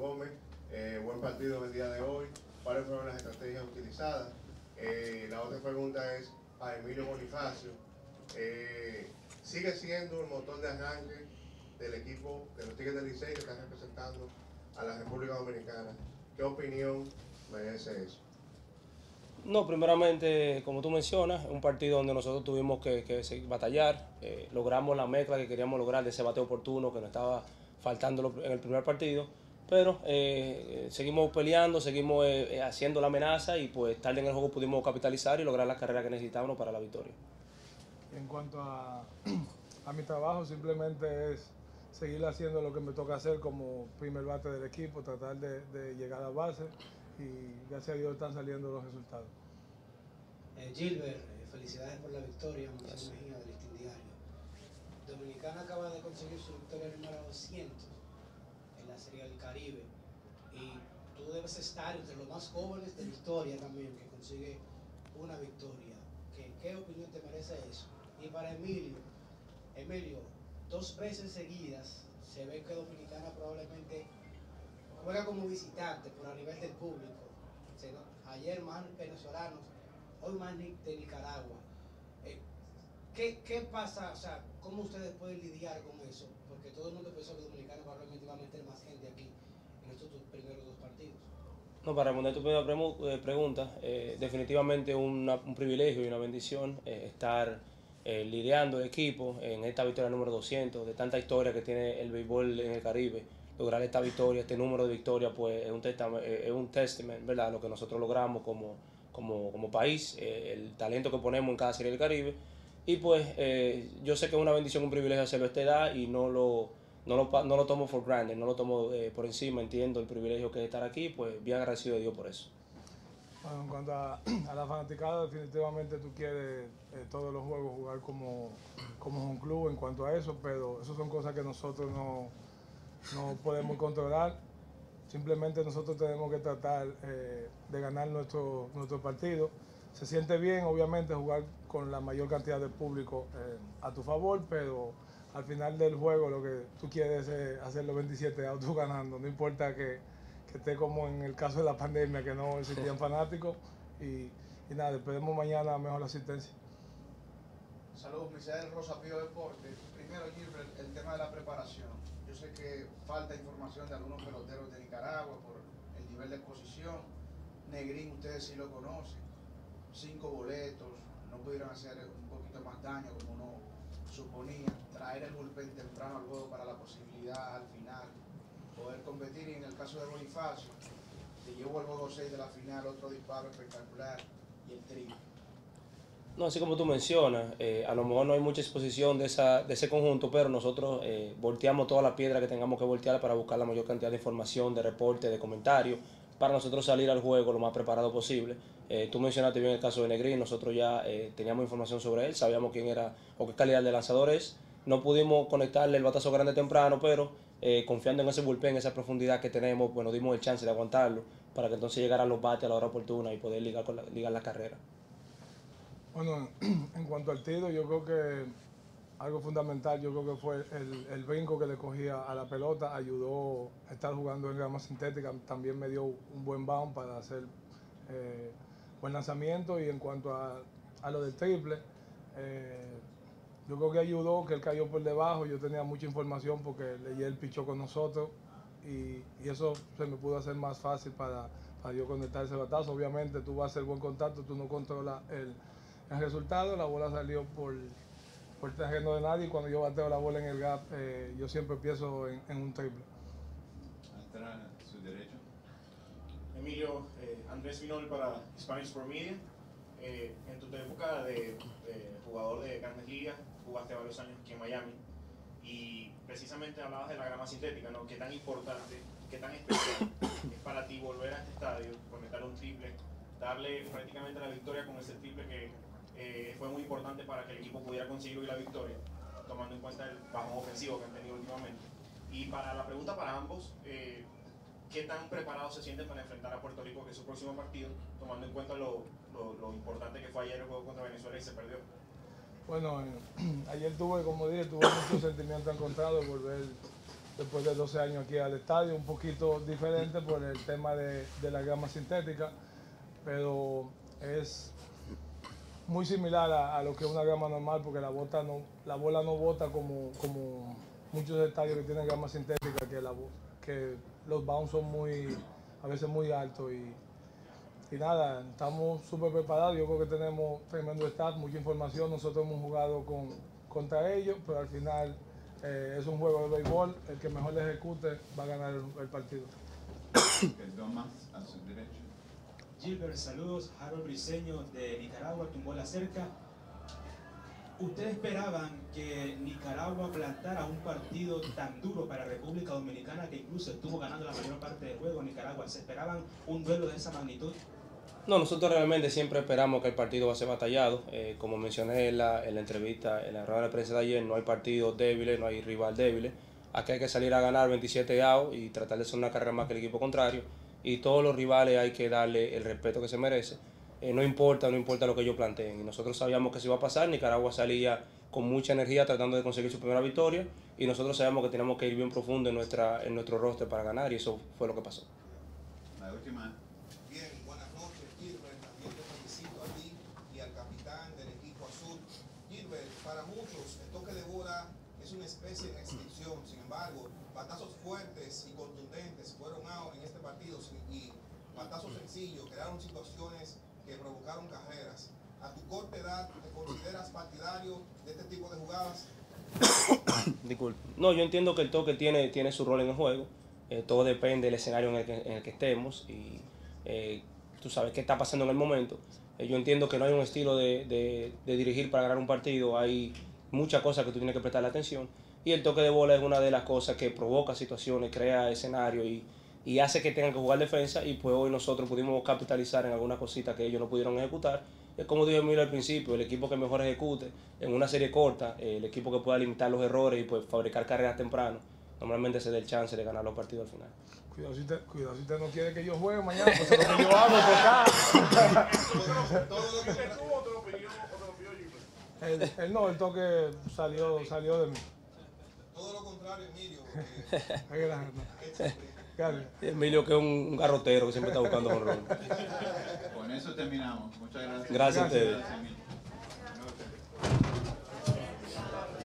Gómez, buen partido en el día de hoy. ¿Cuáles fueron las estrategias utilizadas? La otra pregunta es a Emilio Bonifacio. ¿Sigue siendo el motor de arranque del equipo de los Tigres del Licey que está representando a la República Dominicana? ¿Qué opinión merece eso? No, primeramente, como tú mencionas, un partido donde nosotros tuvimos que batallar, logramos la mezcla que queríamos lograr de ese bateo oportuno que nos estaba faltando en el primer partido, pero seguimos peleando, seguimos haciendo la amenaza y pues tarde en el juego pudimos capitalizar y lograr la carrera que necesitábamos para la victoria. En cuanto a mi trabajo, simplemente es seguir haciendo lo que me toca hacer como primer bate del equipo, tratar de llegar a base y gracias a Dios están saliendo los resultados. Gilbert, felicidades por la victoria, Moisés Mejía del Listín Diario. Dominicana acaba de conseguir su victoria número 200 en la Serie del Caribe y tú debes estar entre los más jóvenes de la historia también que consigue una victoria. ¿Qué opinión te merece eso? Y para Emilio, 2 veces seguidas se ve que Dominicana probablemente juega como visitante por a nivel del público. Ayer más venezolanos, hoy más de Nicaragua. ¿Qué pasa? O sea, ¿cómo ustedes pueden lidiar con eso? Porque todo el mundo pensó que Dominicana probablemente iba a meter más gente aquí en estos primeros 2 partidos. No, para responder tu primera pregunta, definitivamente un privilegio y una bendición estar lidiando el equipo en esta victoria número 200, de tanta historia que tiene el béisbol en el Caribe. Lograr esta victoria, este número de victorias, pues es un testament, ¿verdad?, a lo que nosotros logramos como país, el talento que ponemos en cada serie del Caribe. Y pues yo sé que es una bendición, un privilegio hacerlo a esta edad y no lo tomo for granted, no lo tomo por encima, entiendo el privilegio que es estar aquí, pues bien agradecido de Dios por eso. Bueno, en cuanto a la fanaticada, definitivamente tú quieres todos los juegos jugar como un club en cuanto a eso, pero eso son cosas que nosotros no podemos controlar. Simplemente nosotros tenemos que tratar de ganar nuestro partido. Se siente bien, obviamente, jugar con la mayor cantidad de público a tu favor, pero al final del juego lo que tú quieres es hacer los 27 outs ganando. No importa que esté como en el caso de la pandemia, que no existían fanáticos. Y nada, esperemos mañana mejor asistencia. Saludos, Misael Rosa Pío Deporte. Primero, Gilbert, el tema de la preparación. Yo sé que falta información de algunos peloteros de Nicaragua por el nivel de exposición. Negrín, ustedes sí lo conocen. 5 boletos, no pudieron hacer un poquito más daño como uno suponía. Traer el bullpen temprano al juego para la posibilidad al final poder competir. Y en el caso de Bonifacio, que llevó el juego 6 de la final, otro disparo espectacular y el triple. No, así como tú mencionas, a lo mejor no hay mucha exposición de ese conjunto, pero nosotros volteamos toda la piedra que tengamos que voltear para buscar la mayor cantidad de información, de reportes, de comentarios, para nosotros salir al juego lo más preparado posible. Tú mencionaste bien el caso de Negrín, nosotros ya teníamos información sobre él, sabíamos quién era o qué calidad de lanzador es. No pudimos conectarle el batazo grande temprano, pero confiando en ese bullpen, esa profundidad que tenemos, pues nos dimos el chance de aguantarlo para que entonces llegaran los bates a la hora oportuna y poder ligar la carrera. Bueno, en cuanto al tiro, yo creo que algo fundamental, yo creo que fue el brinco que le cogía a la pelota, ayudó a estar jugando en grama sintética, también me dio un buen bound para hacer buen lanzamiento. Y en cuanto a lo del triple, yo creo que ayudó que él cayó por debajo, yo tenía mucha información porque leí el pichó con nosotros y eso se me pudo hacer más fácil para yo conectar ese batazo. Obviamente tú vas a hacer buen contacto, tú no controlas el resultado, la bola salió por terreno de nadie y cuando yo bateo la bola en el gap, yo siempre pienso en un triple. Atrás, a su derecho. Emilio, Andrés Vinol para Spanish for Media. En tu época de jugador de Grandes Ligas, jugaste varios años aquí en Miami y precisamente hablabas de la grama sintética, ¿no? ¿Qué tan importante, qué tan especial es para ti volver a este estadio, conectar un triple, darle prácticamente la victoria con ese triple que fue muy importante para que el equipo pudiera conseguir hoy la victoria, tomando en cuenta el bajón ofensivo que han tenido últimamente? Y para la pregunta para ambos, ¿qué tan preparados se sienten para enfrentar a Puerto Rico, que es su próximo partido, tomando en cuenta lo importante que fue ayer el juego contra Venezuela y se perdió? Bueno, ayer tuve, como dije, tuve muchos sentimientos encontrados de volver después de 12 años aquí al estadio, un poquito diferente por el tema de la grama sintética, pero es muy similar a lo que es una grama normal, porque la bola no bota como muchos estadios que tienen grama sintética, que los bounds son a veces muy altos. Y nada, estamos súper preparados. Yo creo que tenemos tremendo staff, mucha información. Nosotros hemos jugado contra ellos, pero al final es un juego de béisbol. El que mejor le ejecute va a ganar el partido. Dos más a su derecha. Gilbert, saludos. Harold Briceño de Nicaragua, tumbó la cerca. ¿Ustedes esperaban que Nicaragua plantara un partido tan duro para República Dominicana, que incluso estuvo ganando la mayor parte del juego en Nicaragua? ¿Se esperaban un duelo de esa magnitud? No, nosotros realmente siempre esperamos que el partido va a ser batallado. Como mencioné en la entrevista, en la rueda de prensa de ayer, no hay partidos débiles, no hay rival débiles. Aquí hay que salir a ganar 27 outs y tratar de hacer una carrera más que el equipo contrario. Y todos los rivales hay que darle el respeto que se merece. No importa lo que ellos planteen. Y nosotros sabíamos que se iba a pasar. Nicaragua salía con mucha energía tratando de conseguir su primera victoria. Y nosotros sabíamos que teníamos que ir bien profundo en nuestro roster para ganar. Y eso fue lo que pasó. La última. Bien, buenas noches, Gilbert. También te felicito a ti y al capitán del equipo azul. Gilbert, para muchos el toque de bola es una especie de extinción. Sin embargo, batazos fuertes y contundentes fueron out en este partido y batazos sencillos crearon situaciones que provocaron carreras. A tu corta edad, ¿te consideras partidario de este tipo de jugadas? Disculpe. No, yo entiendo que el toque tiene su rol en el juego. Todo depende del escenario en el que estemos y tú sabes qué está pasando en el momento. Yo entiendo que no hay un estilo de dirigir para ganar un partido. Hay muchas cosas que tú tienes que prestarle atención. Y el toque de bola es una de las cosas que provoca situaciones, crea escenario y hace que tengan que jugar defensa. Y pues hoy nosotros pudimos capitalizar en algunas cositas que ellos no pudieron ejecutar. Es como dije Emilio al principio, el equipo que mejor ejecute en una serie corta, el equipo que pueda limitar los errores y pues fabricar carreras temprano, normalmente se da el chance de ganar los partidos al final. Cuidado si usted no quiere que yo juegue mañana, pues es lo que yo hago, tocar. Todo lo que se tuvo, te lo pidió Gilbert. El toque salió de mí. Todo lo contrario, Emilio. Gracias. Emilio, que es un garrotero que siempre está buscando jonrón. Con eso terminamos. Muchas gracias. Gracias a ustedes. Gracias, Emilio.